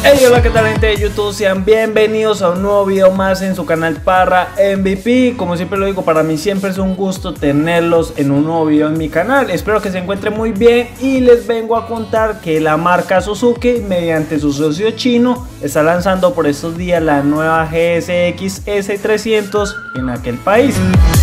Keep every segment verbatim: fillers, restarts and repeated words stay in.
Hey, hola, ¿qué tal, gente de YouTube? Sean bienvenidos a un nuevo video más en su canal Parra M V P. Como siempre lo digo, para mí siempre es un gusto tenerlos en un nuevo video en mi canal. Espero que se encuentren muy bien y les vengo a contar que la marca Suzuki, mediante su socio chino, está lanzando por estos días la nueva G S X S trescientos en aquel país.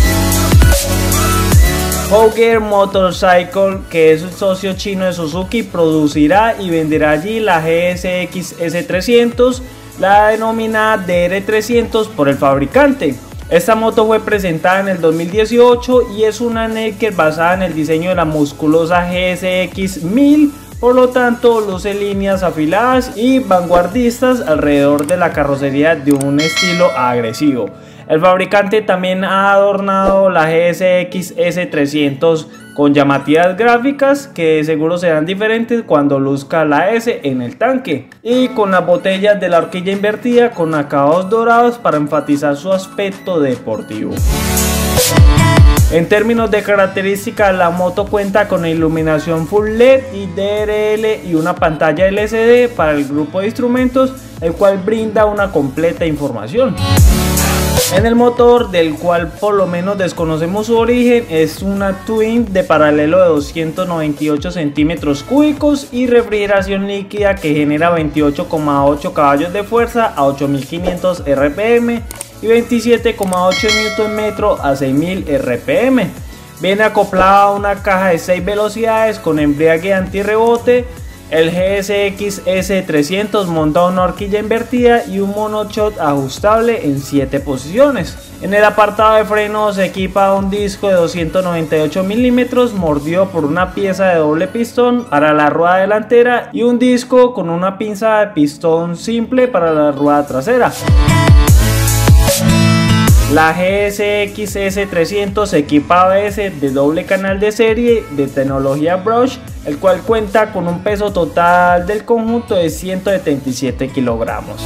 Howgear Motorcycle, que es el socio chino de Suzuki, producirá y venderá allí la G S X S trescientos, la denominada D R trescientos por el fabricante. Esta moto fue presentada en el dos mil dieciocho y es una naked basada en el diseño de la musculosa G S X mil. Por lo tanto, luce líneas afiladas y vanguardistas alrededor de la carrocería de un estilo agresivo. El fabricante también ha adornado la G S X S trescientos con llamativas gráficas que seguro serán diferentes cuando luzca la S en el tanque, y con las botellas de la horquilla invertida con acabados dorados para enfatizar su aspecto deportivo. En términos de características, la moto cuenta con iluminación Full L E D y D R L y una pantalla L C D para el grupo de instrumentos, el cual brinda una completa información. En el motor, del cual por lo menos desconocemos su origen, es una Twin de paralelo de doscientos noventa y ocho centímetros cúbicos y refrigeración líquida que genera veintiocho coma ocho caballos de fuerza a ocho mil quinientos R P M y veintisiete coma ocho newton metros a seis mil R P M. Viene acoplada a una caja de seis velocidades con embriague antirrebote. El G S X S trescientos monta una horquilla invertida y un monoshot ajustable en siete posiciones. En el apartado de frenos se equipa un disco de doscientos noventa y ocho milímetros mordido por una pieza de doble pistón para la rueda delantera y un disco con una pinza de pistón simple para la rueda trasera. La G S X S trescientos se equipa A B S de doble canal de serie de tecnología Brush, el cual cuenta con un peso total del conjunto de ciento setenta y siete kilogramos.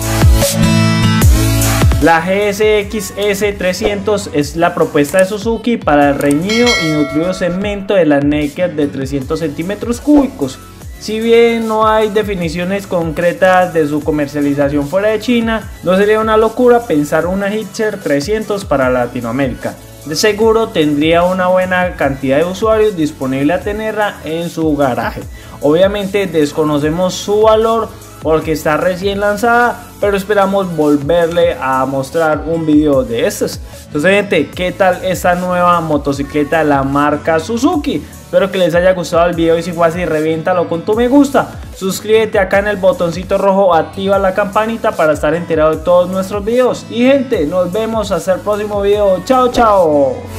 La G S X S trescientos es la propuesta de Suzuki para el reñido y nutrido segmento de la naked de trescientos centímetros cúbicos. Si bien no hay definiciones concretas de su comercialización fuera de China, no sería una locura pensar una Hitcher trescientos para Latinoamérica. De seguro tendría una buena cantidad de usuarios disponible a tenerla en su garaje. Obviamente desconocemos su valor porque está recién lanzada, pero esperamos volverle a mostrar un video de estos. Entonces, gente, ¿qué tal esta nueva motocicleta de la marca Suzuki? Espero que les haya gustado el video y si fue así, reviéntalo con tu me gusta. Suscríbete acá en el botoncito rojo, activa la campanita para estar enterado de todos nuestros videos. Y gente, nos vemos hasta el próximo video. Chao, chao.